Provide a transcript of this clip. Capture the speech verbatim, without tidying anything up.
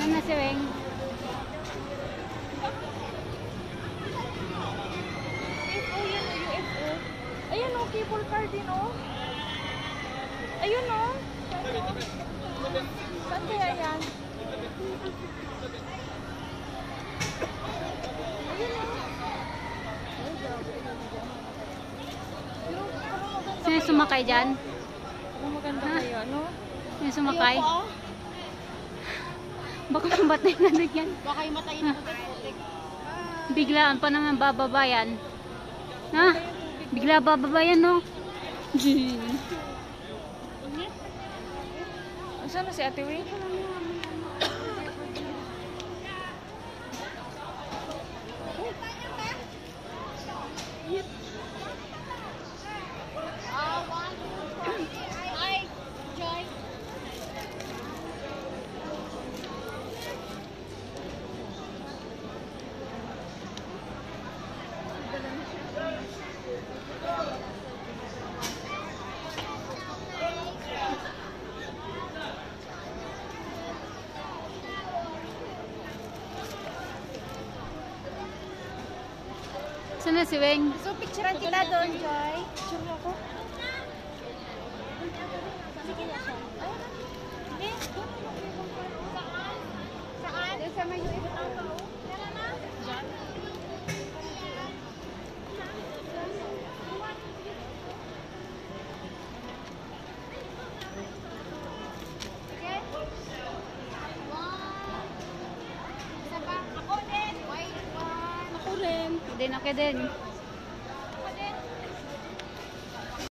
Ano si Weng? U F O yan, U F O. Ayun o, cable car din o. Ayun o. Saan kaya yan? Ayun o. Sino sumakay dyan? Ang maganda Ha? kayo, ano? Sino sumakay? Ayoko, ah. Baka mamatay na na yan. Baka imatayin ako dito. Putik. Biglaan pa naman bababa yan. Ha? Bigla bababa yan, no? Saan na si Ate Wing? Hi, Joy. Saan na si Weng? So, picturean kita doon, Joy. Picture mo ako. Sige na siya. Hindi. Saan? Saan? Doon sa may U F O. Tara na. Diyan. Sige. One. Isa pa. Ako din. Wait, one. Ako rin. Din, okay din.